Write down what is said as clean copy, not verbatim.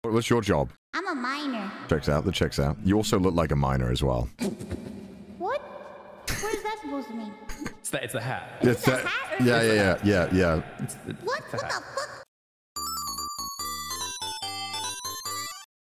What's your job? I'm a miner. Checks out. That checks out. You also look like a miner as well. What? What is that supposed to mean? It's the hat. It's the that. hat or Yeah. It's what the fuck?